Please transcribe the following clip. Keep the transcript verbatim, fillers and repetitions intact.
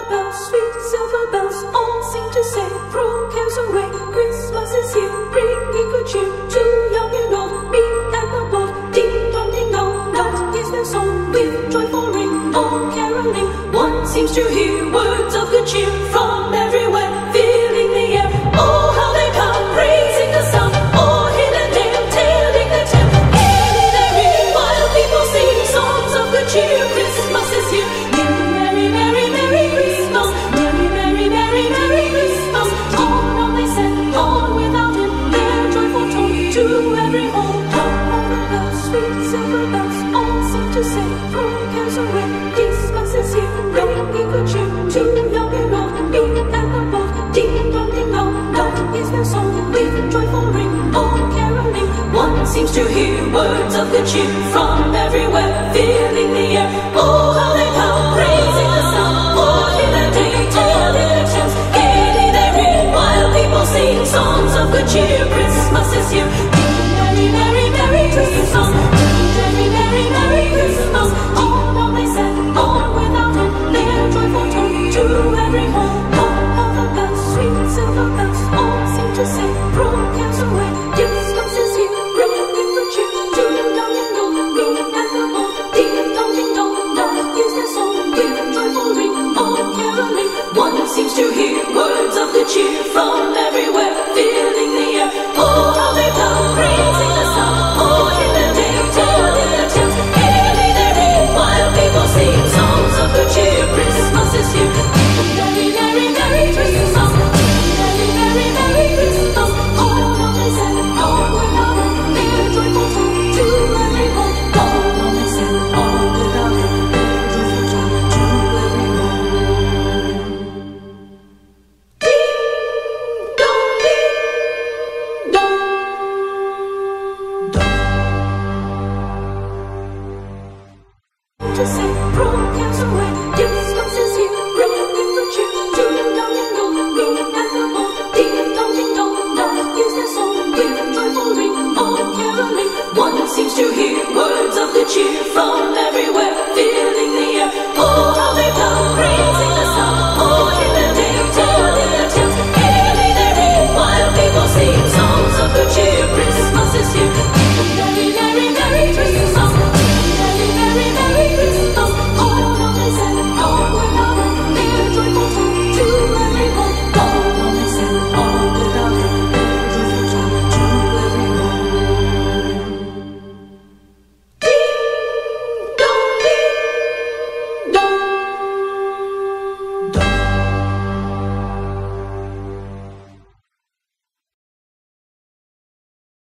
the bells, sweet silver bells, all seem to say, throw cares away. Christmas is here, bringing good cheer to young and old, me and the bold. Ding dong, ding dong, dong is their song, with joyful ring, all caroling. One seems to hear words of good cheer from everywhere, filling the air. Oh, how they come, praising the sun, all hidden there, telling the tale. Gayly they ring, while people sing songs of good cheer. Christmas is here. Merry, merry, merry Christmas. Merry, merry, merry, merry Christmas. On, on they send, on without him, their joyful tone to every home. All the bells, sweet silver bells, all seem to say, throw cares away. Christmas is here, bringing good cheer to young and old, me and the bold. Ding dong, ding dong, dong is their song, with joyful ring, all caroling. One seems to hear words of good cheer from every